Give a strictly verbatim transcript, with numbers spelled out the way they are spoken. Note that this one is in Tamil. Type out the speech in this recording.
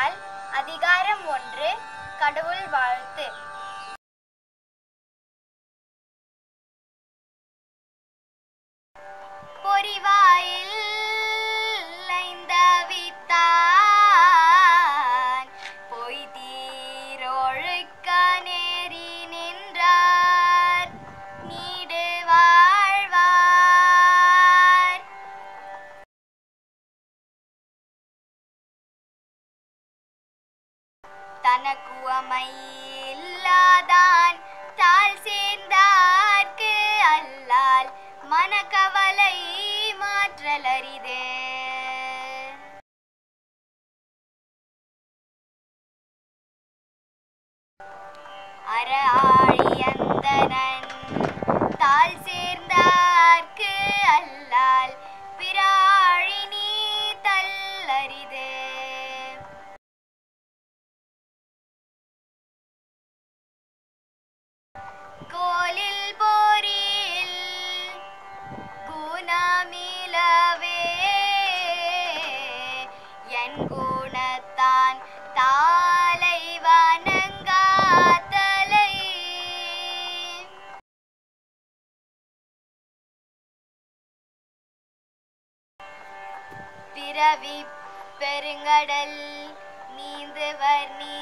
குரால் அதிகாரம் ஒன்று. கடவுள் வாழ்த்து. பொறிவாயில் ஐந்தவித்தான் பொய் தீரொழுக்க நேரி நின்றார் நீடு வாழ்வார். தனக்குவமை இல்லாதான் தாழ் சேர்ந்தார்க்கு அல்லால் மனக்கவலை மாற்றலரிதே. அற ஆழியந்தனன் தாழ் சேர்ந்தார்க்கு அல்லால் பிராழி நீ தல்லரிதே. கோலில் போரில் குணமிலவே என் குணத்தான் தாளை வணங்காதலை. பிறவி பெருங்கடல் நீந்துவர் நீ